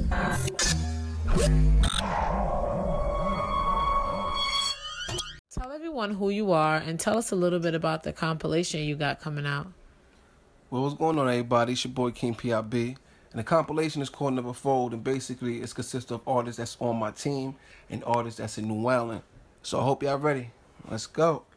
Tell everyone who you are and tell us a little bit about the compilation you got coming out. Well, what's going on, everybody? It's your boy kingpib, and the compilation is called Nevafold, and basically it consists of artists that's on my team and artists that's in New Orleans. So I hope y'all ready. Let's go.